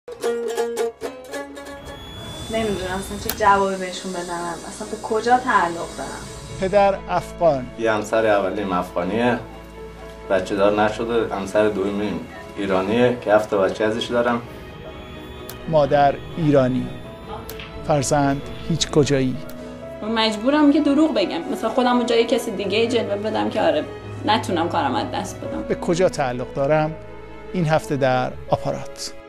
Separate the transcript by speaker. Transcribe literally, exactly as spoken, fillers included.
Speaker 1: نمیدونم اصلا چه جوابی بهشون بدم، اصلا به کجا تعلق دارم.
Speaker 2: پدر افغان.
Speaker 3: یه همسر اولیم افغانیه، بچه دار نشده. همسر دومیم ایرانیه که هفت بچه ازش دارم.
Speaker 2: مادر ایرانی. فرزند هیچ کجایی.
Speaker 4: مجبورم که دروغ بگم، مثلا خودم رو جای کسی دیگه جلوه بدم که آره نتونم کارم از دست بدم.
Speaker 2: به کجا تعلق دارم؟ این هفته در آپارات.